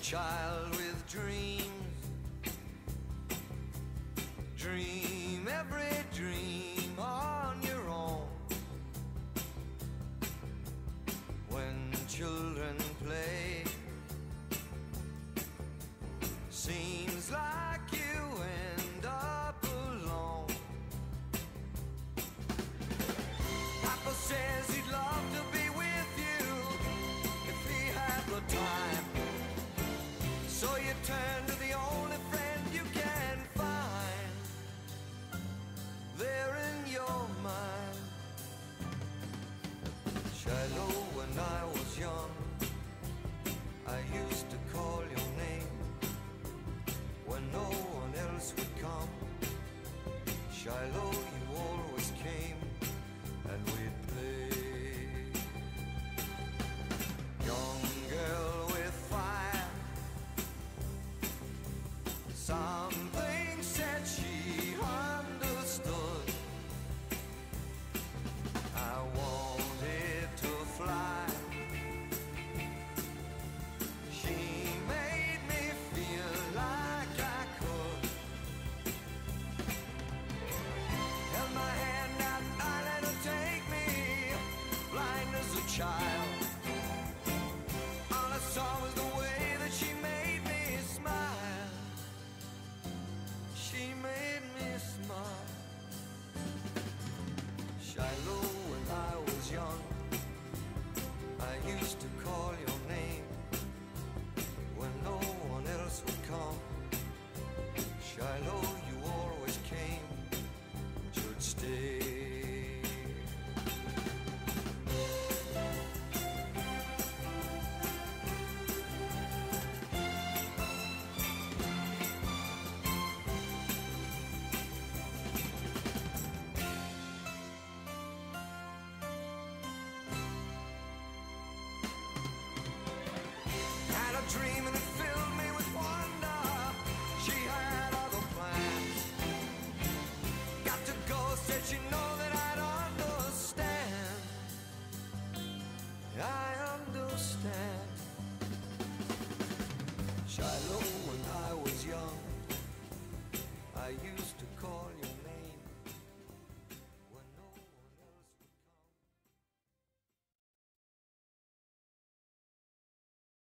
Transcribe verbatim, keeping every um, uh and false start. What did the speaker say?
child with dreams. Dream every dream on your own. When children play, seems like you end up alone. Papa says he'd love to be with you if he had the time. So you turn to the only friend you can find there in your mind. Shiloh, when I was young, I used to call your name when no one else would come. Shiloh, you always came and we'd play. Young girl with fire, something said she understood. I wanted to fly. She made me feel like I could. Held my hand out, I let her take me, blind as a child. All I saw was the way that she made me smile. She made me smile. Shiloh, when I was young, I used to call your name when no one else would come. Shiloh, you always came and you'd stay. Dreaming